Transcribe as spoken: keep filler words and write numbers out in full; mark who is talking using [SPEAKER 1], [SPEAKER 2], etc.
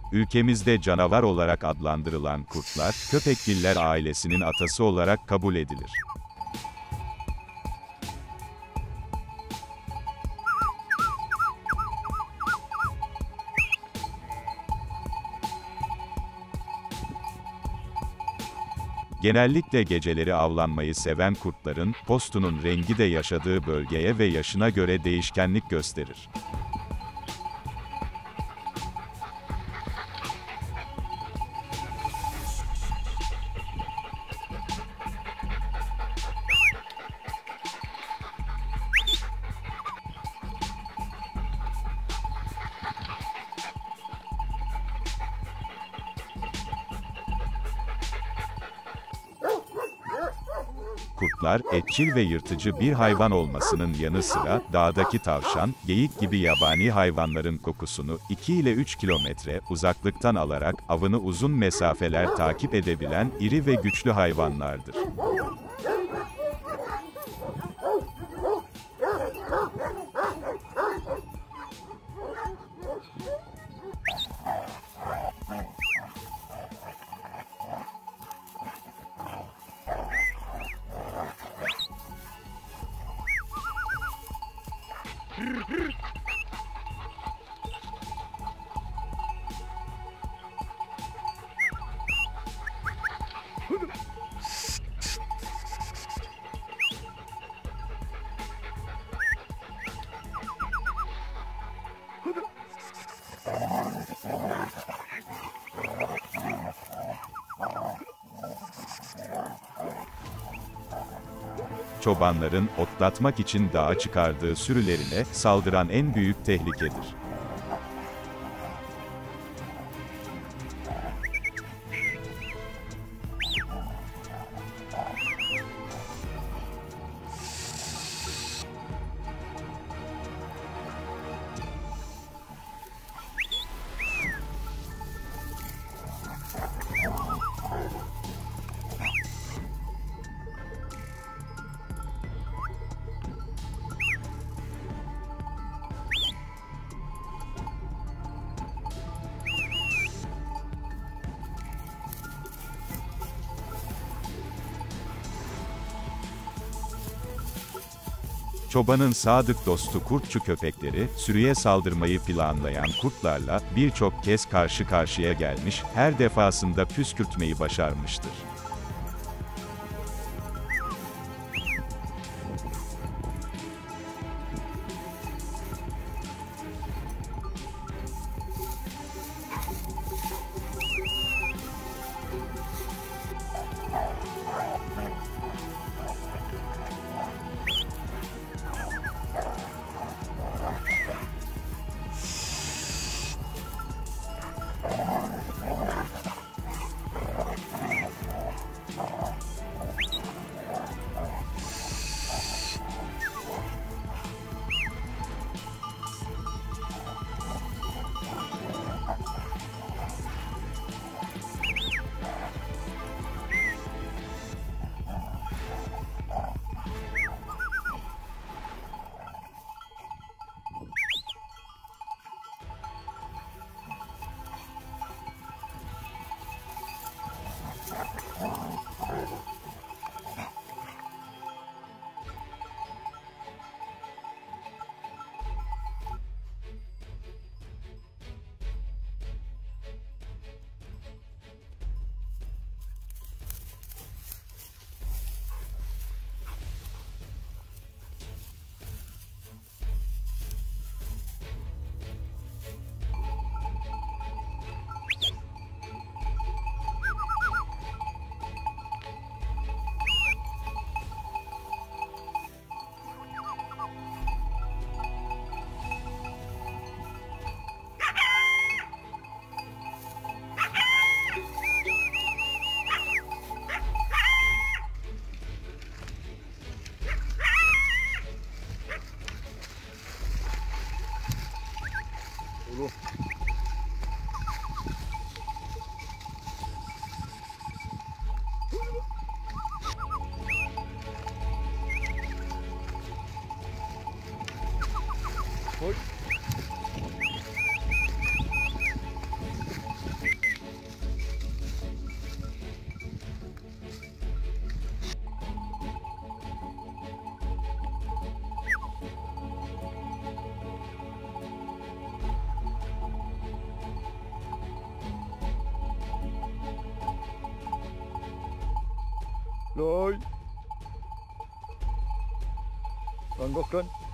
[SPEAKER 1] Ülkemizde canavar olarak adlandırılan kurtlar, köpekgiller ailesinin atası olarak kabul edilir. Genellikle geceleri avlanmayı seven kurtların, postunun rengi de yaşadığı bölgeye ve yaşına göre değişkenlik gösterir. Kurtlar, etçil ve yırtıcı bir hayvan olmasının yanı sıra, dağdaki tavşan, geyik gibi yabani hayvanların kokusunu iki ile üç kilometre uzaklıktan alarak avını uzun mesafeler takip edebilen iri ve güçlü hayvanlardır. Çobanların, otlatmak için dağa çıkardığı sürülerine, saldıran en büyük tehlikedir. Çobanın sadık dostu kurtçu köpekleri, sürüye saldırmayı planlayan kurtlarla birçok kez karşı karşıya gelmiş, her defasında püskürtmeyi başarmıştır.
[SPEAKER 2] Koy. Rồi. Lan kalk lan.